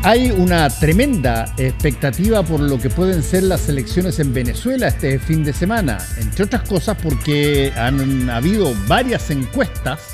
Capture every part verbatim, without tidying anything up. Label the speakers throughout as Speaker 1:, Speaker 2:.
Speaker 1: Hay una tremenda expectativa por lo que pueden ser las elecciones en Venezuela este fin de semana, entre otras cosas porque han habido varias encuestas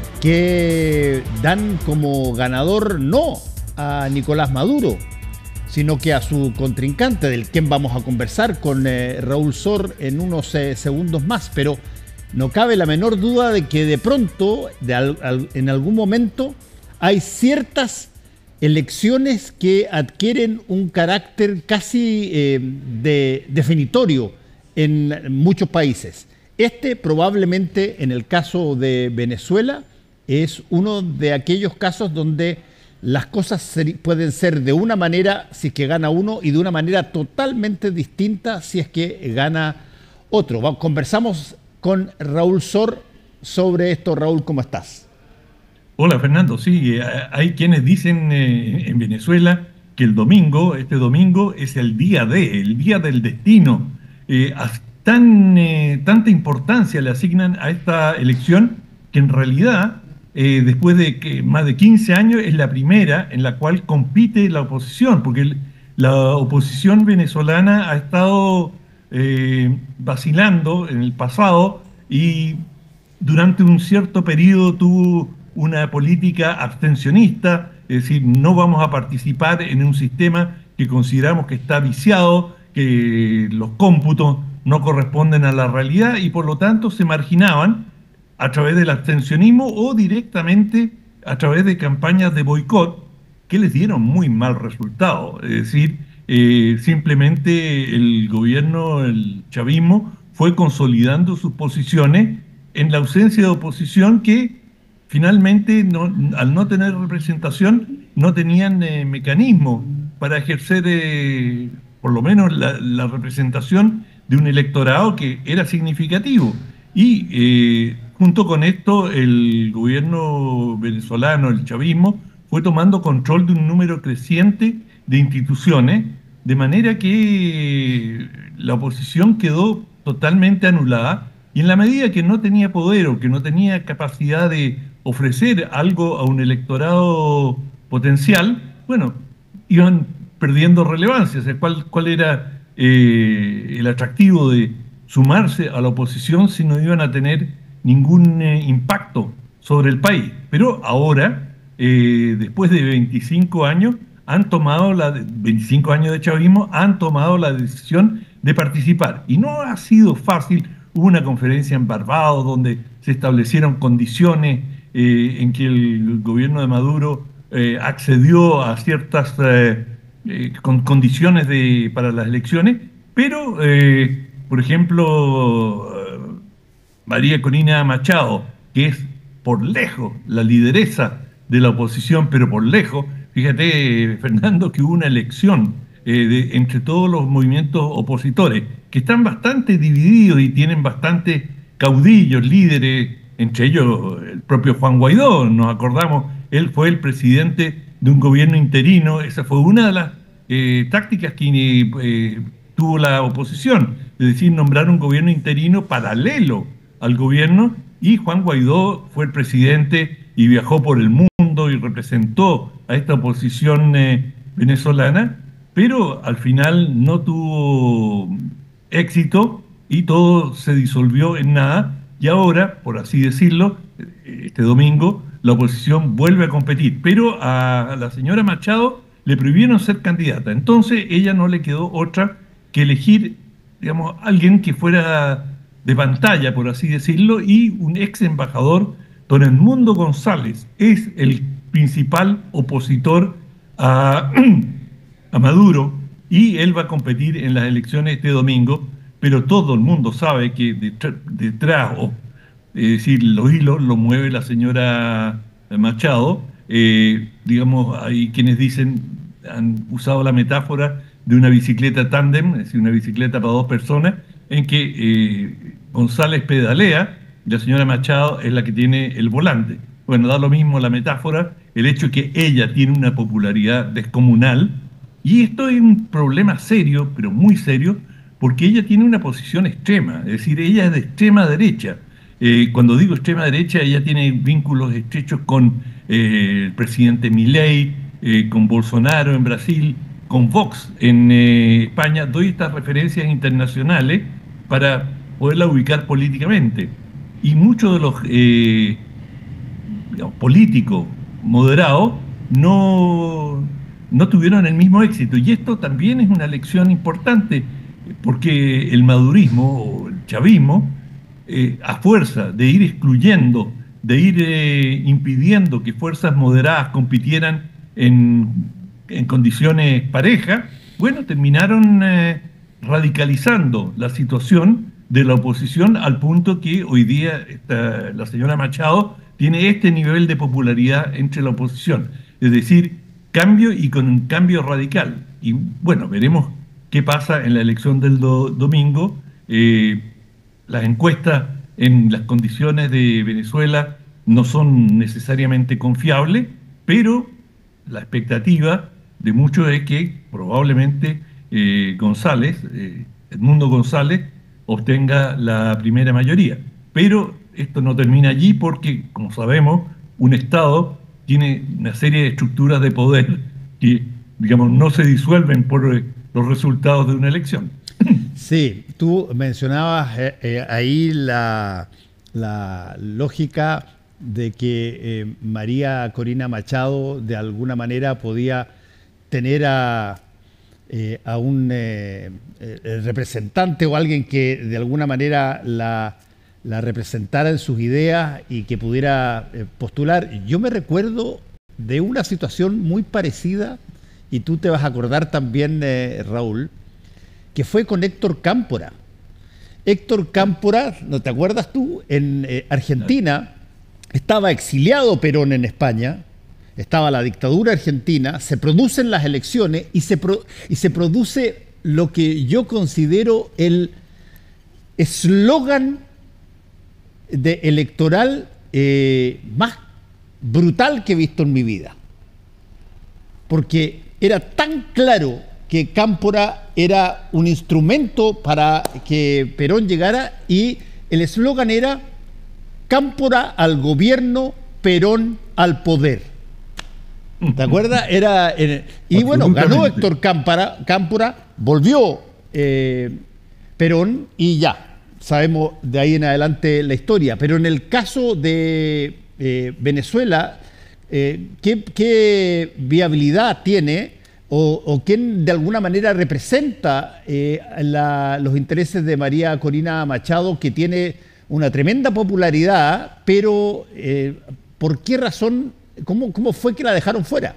Speaker 1: que dan como ganador no a Nicolás Maduro, sino que a su contrincante, del quien vamos a conversar con eh, Raúl Sor en unos eh, segundos más, pero no cabe la menor duda de que de pronto, de al, al, en algún momento, hay ciertas elecciones que adquieren un carácter casi eh, de, definitorio en muchos países. Este probablemente, en el caso de Venezuela, es uno de aquellos casos donde las cosas ser, pueden ser de una manera si es que gana uno y de una manera totalmente distinta si es que gana otro. Vamos, conversamos con Raúl Sor sobre esto. Raúl, ¿cómo estás?
Speaker 2: Hola Fernando, sí, hay quienes dicen eh, en Venezuela que el domingo, este domingo, es el día de, el día del destino. Eh, tan, eh, tanta importancia le asignan a esta elección que en realidad, eh, después de que más de quince años, es la primera en la cual compite la oposición, porque el, la oposición venezolana ha estado eh, vacilando en el pasado y durante un cierto periodo tuvo una política abstencionista, es decir, no vamos a participar en un sistema que consideramos que está viciado, que los cómputos no corresponden a la realidad y por lo tanto se marginaban a través del abstencionismo o directamente a través de campañas de boicot que les dieron muy mal resultado. Es decir, eh, simplemente el gobierno, el chavismo, fue consolidando sus posiciones en la ausencia de oposición que finalmente, no, al no tener representación, no tenían eh, mecanismo para ejercer eh, por lo menos la, la representación de un electorado que era significativo. Y eh, junto con esto, el gobierno venezolano, el chavismo, fue tomando control de un número creciente de instituciones, de manera que la oposición quedó totalmente anulada. Y en la medida que no tenía poder o que no tenía capacidad de ofrecer algo a un electorado potencial, bueno, iban perdiendo relevancia. O sea, ¿cuál, cuál era eh, el atractivo de sumarse a la oposición si no iban a tener ningún eh, impacto sobre el país? Pero ahora, eh, después de veinticinco años, han tomado la veinticinco años de chavismo, han tomado la decisión de participar. Y no ha sido fácil. Hubo una conferencia en Barbados donde se establecieron condiciones eh, en que el gobierno de Maduro eh, accedió a ciertas eh, eh, con condiciones de, para las elecciones, pero, eh, por ejemplo, eh, María Corina Machado, que es por lejos la lideresa de la oposición, pero por lejos, fíjate, Fernando, que hubo una elección eh, de, entre todos los movimientos opositores, que están bastante divididos y tienen bastante caudillos, líderes, entre ellos el propio Juan Guaidó, nos acordamos, él fue el presidente de un gobierno interino, esa fue una de las eh, tácticas que eh, tuvo la oposición, es decir, nombrar un gobierno interino paralelo al gobierno, y Juan Guaidó fue el presidente y viajó por el mundo y representó a esta oposición eh, venezolana, pero al final no tuvo éxito y todo se disolvió en nada y ahora, por así decirlo, este domingo la oposición vuelve a competir, pero a la señora Machado le prohibieron ser candidata, entonces ella no le quedó otra que elegir, digamos, alguien que fuera de pantalla, por así decirlo, y un ex embajador, don Edmundo González, es el principal opositor a, a Maduro y él va a competir en las elecciones este domingo, pero todo el mundo sabe que detrás, o es decir, los hilos los mueve la señora Machado. Eh, digamos, hay quienes dicen, han usado la metáfora de una bicicleta tándem, es decir, una bicicleta para dos personas, en que eh, González pedalea y la señora Machado es la que tiene el volante. Bueno, da lo mismo la metáfora, el hecho de que ella tiene una popularidad descomunal, y esto es un problema serio, pero muy serio, porque ella tiene una posición extrema, es decir, ella es de extrema derecha. Eh, cuando digo extrema derecha, ella tiene vínculos estrechos con eh, el presidente Milei, eh, con Bolsonaro en Brasil, con Vox en eh, España. Doy estas referencias internacionales para poderla ubicar políticamente. Y muchos de los eh, digamos, políticos moderados no, no tuvieron el mismo éxito. Y esto también es una lección importante, porque el madurismo o el chavismo, eh, a fuerza de ir excluyendo, de ir eh, impidiendo que fuerzas moderadas compitieran en, en condiciones parejas, bueno, terminaron eh, radicalizando la situación de la oposición al punto que hoy día esta, la señora Machado tiene este nivel de popularidad entre la oposición. Es decir, cambio y con un cambio radical. Y bueno, veremos qué pasa en la elección del do, domingo. Eh, las encuestas en las condiciones de Venezuela no son necesariamente confiables, pero la expectativa de muchos es que probablemente eh, González, eh, Edmundo González, obtenga la primera mayoría. Pero esto no termina allí porque, como sabemos, un Estado tiene una serie de estructuras de poder que, digamos, no se disuelven por eh, los resultados de una elección.
Speaker 1: Sí, tú mencionabas eh, eh, ahí la, la lógica de que eh, María Corina Machado de alguna manera podía tener a, eh, a un eh, eh, representante o alguien que de alguna manera la, la representara en sus ideas y que pudiera eh, postular. Yo me recuerdo de una situación muy parecida, y tú te vas a acordar también, eh, Raúl, que fue con Héctor Cámpora. Héctor Cámpora, ¿no te acuerdas tú? En eh, Argentina estaba exiliado Perón en España, estaba la dictadura argentina, se producen las elecciones y se, pro, y se produce lo que yo considero el eslogan de electoral eh, más brutal que he visto en mi vida. Porque era tan claro que Cámpora era un instrumento para que Perón llegara, y el eslogan era Cámpora al gobierno, Perón al poder. ¿Te acuerdas? Era, era, y bueno, ganó Héctor Cámpora, Cámpora volvió eh, Perón y ya, sabemos de ahí en adelante la historia. Pero en el caso de eh, Venezuela, eh, ¿qué, ¿qué viabilidad tiene o, o quién de alguna manera representa eh, la, los intereses de María Corina Machado, que tiene una tremenda popularidad, pero eh, ¿por qué razón? ¿Cómo, ¿Cómo fue que la dejaron fuera?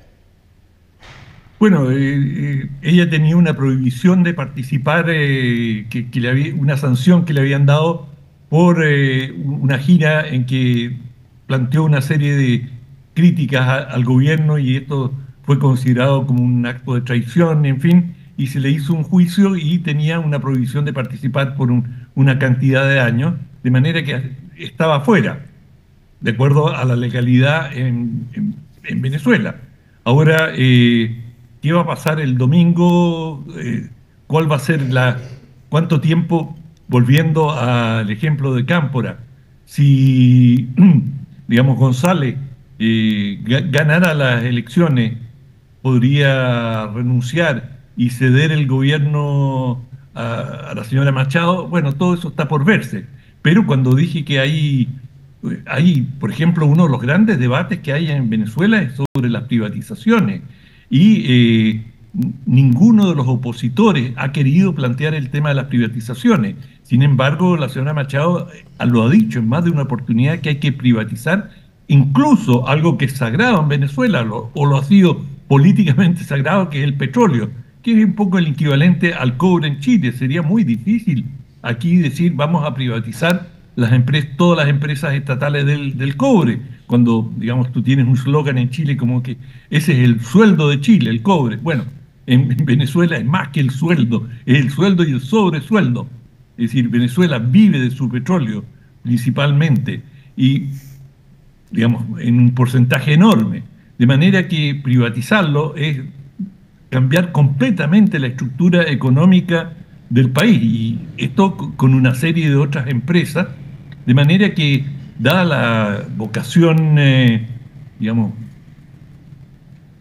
Speaker 2: Bueno, eh, eh, ella tenía una prohibición de participar, eh, que, que le había, una sanción que le habían dado por eh, una gira en que planteó una serie de críticas a, al gobierno, y esto fue considerado como un acto de traición, en fin, y se le hizo un juicio y tenía una prohibición de participar por un, una cantidad de años, de manera que estaba fuera, de acuerdo a la legalidad en, en, en Venezuela. Ahora, eh, ¿qué va a pasar el domingo? Eh, ¿Cuál va a ser la... ¿Cuánto tiempo, volviendo al ejemplo de Cámpora, si, digamos, González eh, ganara las elecciones, podría renunciar y ceder el gobierno a, a la señora Machado? Bueno, todo eso está por verse. Pero cuando dije que hay... Hay, por ejemplo, uno de los grandes debates que hay en Venezuela es sobre las privatizaciones, y eh, ninguno de los opositores ha querido plantear el tema de las privatizaciones. Sin embargo, la señora Machado lo ha dicho en más de una oportunidad, que hay que privatizar incluso algo que es sagrado en Venezuela, lo, o lo ha sido políticamente sagrado, que es el petróleo, que es un poco el equivalente al cobre en Chile. Sería muy difícil aquí decir vamos a privatizar las empresas, todas las empresas estatales del, del cobre, cuando, digamos, tú tienes un slogan en Chile como que ese es el sueldo de Chile, el cobre. Bueno, en, en Venezuela es más que el sueldo, es el sueldo y el sobresueldo. Es decir, Venezuela vive de su petróleo principalmente, y, digamos, en un porcentaje enorme. De manera que privatizarlo es cambiar completamente la estructura económica del país, y esto con una serie de otras empresas. De manera que, dada la vocación, eh, digamos,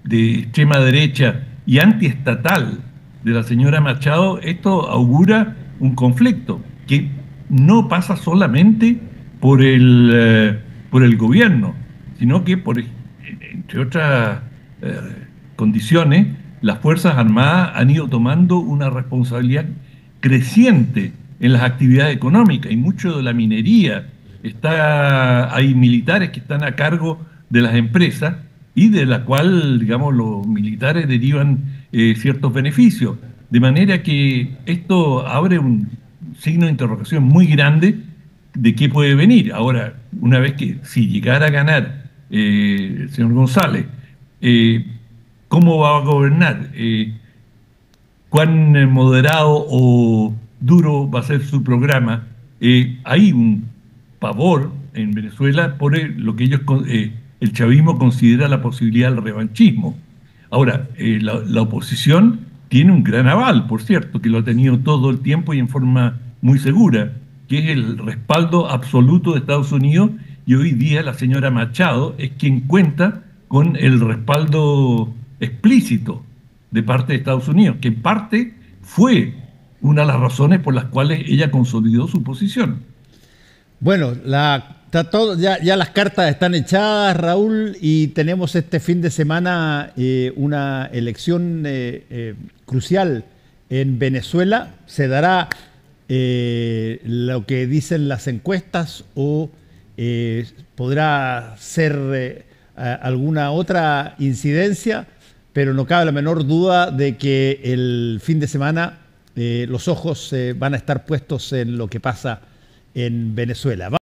Speaker 2: de extrema derecha y antiestatal de la señora Machado, esto augura un conflicto que no pasa solamente por el, eh, por el gobierno, sino que, por, entre otras eh, condiciones, las Fuerzas Armadas han ido tomando una responsabilidad creciente en las actividades económicas y mucho de la minería. Está, hay militares que están a cargo de las empresas y de la cual, digamos, los militares derivan eh, ciertos beneficios. De manera que esto abre un signo de interrogación muy grande de qué puede venir. Ahora, una vez que si llegara a ganar eh, el señor González, eh, ¿cómo va a gobernar? Eh, ¿Cuán moderado o duro va a ser su programa? Eh, hay un pavor en Venezuela por el- lo que ellos, con- eh, el chavismo considera la posibilidad del revanchismo. Ahora, eh, la, la oposición tiene un gran aval, por cierto, que lo ha tenido todo el tiempo y en forma muy segura, que es el respaldo absoluto de Estados Unidos, y hoy día la señora Machado es quien cuenta con el respaldo explícito de parte de Estados Unidos, que en parte fue una de las razones por las cuales ella consolidó su posición.
Speaker 1: Bueno, la, está todo, ya, ya las cartas están echadas, Raúl, y tenemos este fin de semana eh, una elección eh, eh, crucial en Venezuela. ¿Se dará eh, lo que dicen las encuestas o eh, podrá ser eh, a- alguna otra incidencia? Pero no cabe la menor duda de que el fin de semana eh, los ojos eh, van a estar puestos en lo que pasa en Venezuela.